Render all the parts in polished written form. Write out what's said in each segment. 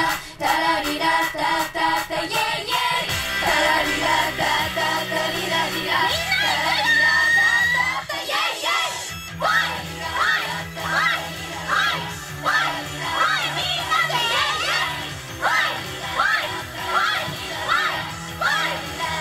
タラリラタタタイェイイェイタラリラタタタリラリラタラリラタタタイェイイェイワイワイワイワイワイワイみんなでイェイイェイワイワイワイワイワイ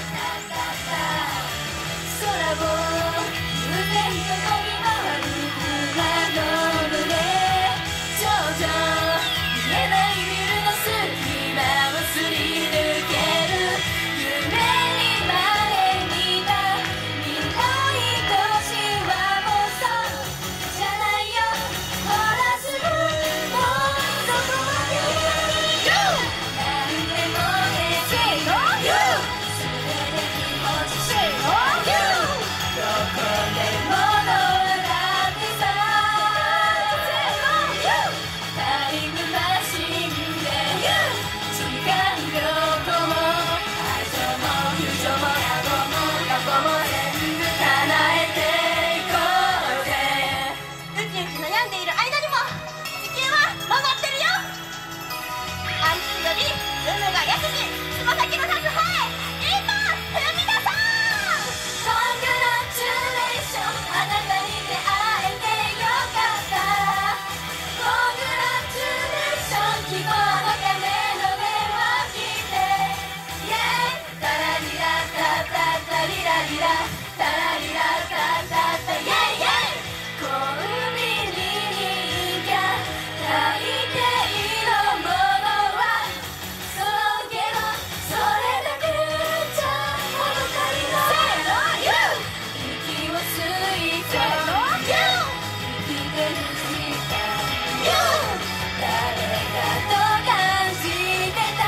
空を無限と飛び回る雲の群れ頂上見えないビルの隙間をすり抜ける夢にまで見た未来としはもうそうじゃないよほらすぐもうそこまで何でもねせよそれで気持ちせよどこでもどうだってさタイムマシンで時間旅行も愛情も友情も野望も野望も全部叶えていこうぜウキウキ悩んでいる間にも地球は回ってるよアンチより有無がやすしつま先の立つ方へ一歩踏み出そうコングラチュレーションあなたに出会えてよかったコングラチュレーション希望のための電話切ってイェイタラリラタタタリラリラタラリラタタタイェイイェイコンビニに行きゃ大抵のものはそうけどそれだけじゃ物足りない息を吸い込む生きてる時間誰かと感じてた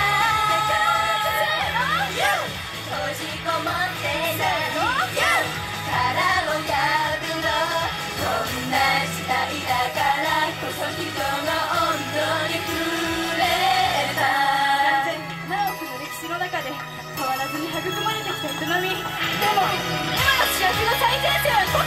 閉じこもってない殻を破ろうこんな時代だからこそ人の温度に触れた何億の歴史の中で変わらずに育まれてきた営みでも今の主役の最前線は